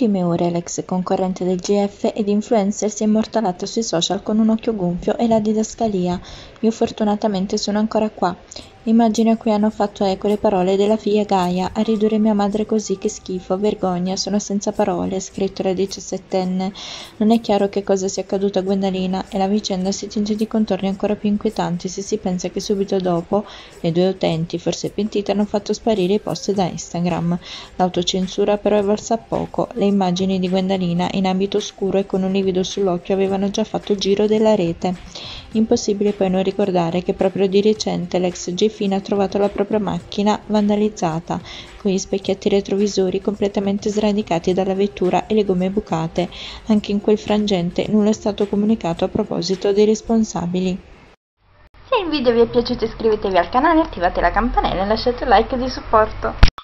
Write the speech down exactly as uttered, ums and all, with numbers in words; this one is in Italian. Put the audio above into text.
ultime ore l'ex concorrente del G F ed influencer si è immortalata sui social con un occhio gonfio e la didascalia: "Io fortunatamente sono ancora qua". Immagini a cui hanno fatto eco le parole della figlia Gaia: "A ridurre mia madre così, che schifo, vergogna, sono senza parole", ha scritto la diciassettenne. Non è chiaro che cosa sia accaduto a Gwendalina e la vicenda si tinge di contorni ancora più inquietanti se si pensa che subito dopo le due utenti, forse pentite, hanno fatto sparire i post da Instagram. L'autocensura però è valsa a poco. Le immagini di Gwendalina in abito scuro e con un livido sull'occhio avevano già fatto il giro della rete. Impossibile poi non ricordare che proprio di recente l'ex G-Fin ha trovato la propria macchina vandalizzata, con gli specchietti retrovisori completamente sradicati dalla vettura e le gomme bucate. Anche in quel frangente nulla è stato comunicato a proposito dei responsabili. Se il video vi è piaciuto iscrivetevi al canale, attivate la campanella e lasciate un like di supporto.